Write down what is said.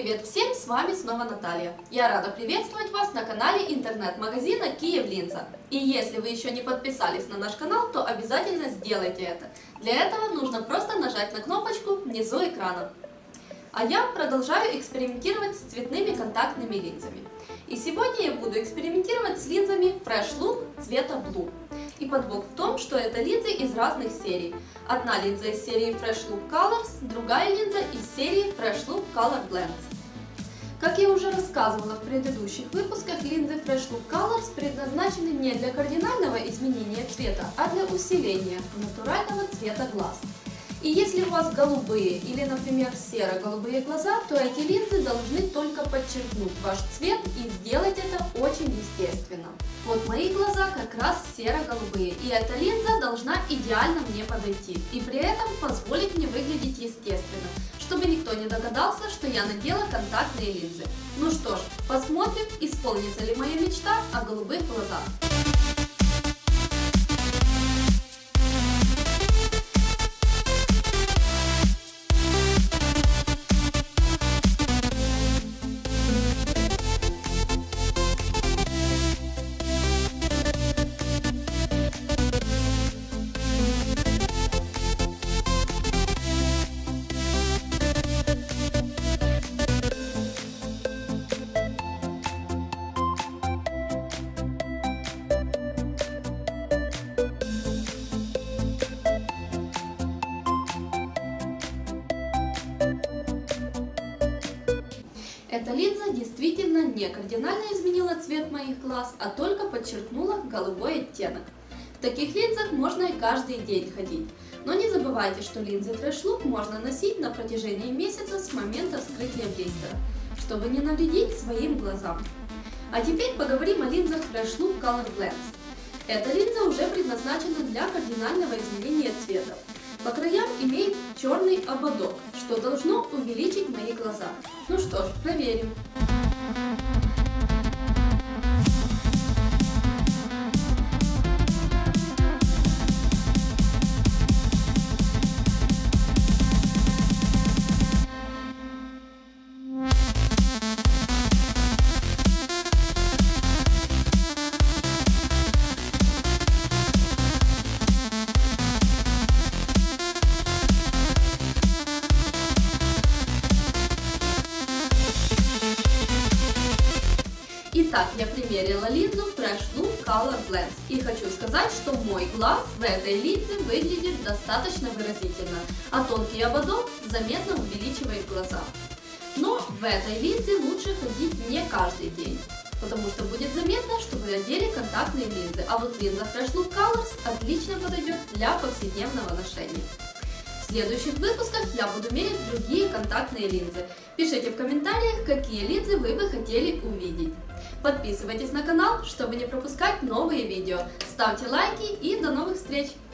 Привет всем, с вами снова Наталья. Я рада приветствовать вас на канале интернет-магазина Киевлинза. И если вы еще не подписались на наш канал, то обязательно сделайте это. Для этого нужно просто нажать на кнопочку внизу экрана. А я продолжаю экспериментировать с цветными контактными линзами. И сегодня я буду экспериментировать с линзами Fresh Look цвета Blue. И подвох в том, что это линзы из разных серий. Одна линза из серии Fresh Look Colors, другая линза из серии Fresh Look Color Blends. Как я уже рассказывала в предыдущих выпусках, линзы Fresh Look Colors предназначены не для кардинального изменения цвета, а для усиления натурального цвета глаз. И если у вас голубые или, например, серо-голубые глаза, то эти линзы должны только подчеркнуть ваш цвет и сделать это очень естественно. Вот мои глаза как раз серо-голубые, и эта линза должна идеально мне подойти и при этом позволить мне выглядеть естественно, чтобы никто не догадался, что я надела контактные линзы. Ну что ж, посмотрим, исполнится ли моя мечта о голубых глазах. Эта линза действительно не кардинально изменила цвет моих глаз, а только подчеркнула голубой оттенок. В таких линзах можно и каждый день ходить. Но не забывайте, что линзы Fresh Look можно носить на протяжении месяца с момента вскрытия блистера, чтобы не навредить своим глазам. А теперь поговорим о линзах Fresh Look Color Blends. Эта линза уже предназначена для кардинального изменения цвета. По краям имеет черный ободок, что должно увеличить мои глаза. Ну что ж, проверим. Итак, я примерила линзу Fresh Look Color Blends и хочу сказать, что мой глаз в этой линзе выглядит достаточно выразительно, а тонкий ободок заметно увеличивает глаза. Но в этой линзе лучше ходить не каждый день, потому что будет заметно, что вы одели контактные линзы, а вот линза Fresh Look Colors отлично подойдет для повседневного ношения. В следующих выпусках я буду мерить другие контактные линзы. Пишите в комментариях, какие линзы вы бы хотели увидеть. Подписывайтесь на канал, чтобы не пропускать новые видео. Ставьте лайки и до новых встреч!